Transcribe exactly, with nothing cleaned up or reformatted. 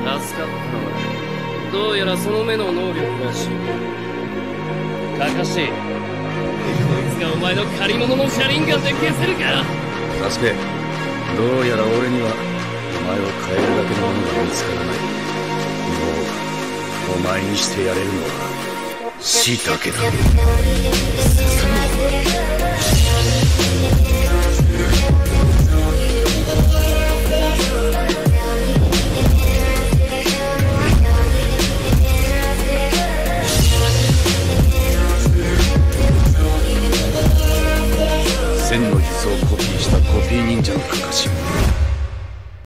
助かった。どうやらその目の能力らしい。カカシ、こいつがお前の借り物の車輪ガンで消せるか。 サスケ、どうやら俺にはお前を変えるだけのものが見つからない。もうお前にしてやれるのは死だけだ。